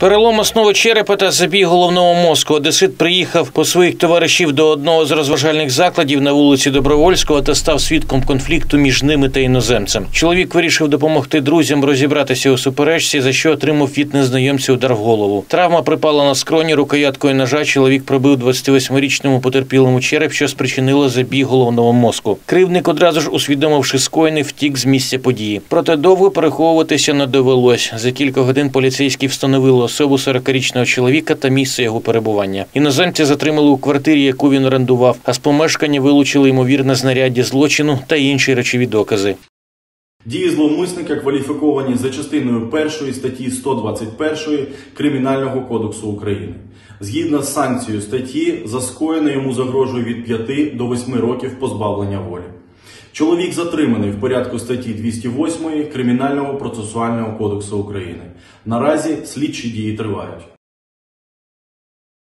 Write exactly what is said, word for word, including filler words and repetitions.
Перелом основи черепа та забій головного мозку. Одесит приїхав по своїх товаришів до одного з розважальних закладів на вулиці Добровольського та став свідком конфлікту між ними та іноземцем. Чоловік вирішив допомогти друзям розібратися у суперечці, за що отримав від незнайомця удар в голову. Травма припала на скроні, рукояткою ножа чоловік пробив двадцятивосьмирічному потерпілому череп, що спричинило забій головного мозку. Кривдник, одразу ж усвідомивши скоєне, втік з місця події. Проте довго переховуватися не довелось. За кілька годин поліцейські встановили особу сорокарічного чоловіка та місце його перебування. Іноземця затримали у квартирі, яку він орендував, а з помешкання вилучили ймовірне знаряддя злочину та інші речові докази. Дії зловмисника кваліфіковані за частиною першої статті сто двадцять першої Кримінального кодексу України. Згідно з санкцією статті, за скоєне йому загрожує від п'яти до восьми років позбавлення волі. Чоловік затриманий в порядку статті двісті восьмої Кримінального процесуального кодексу України. Наразі слідчі дії тривають.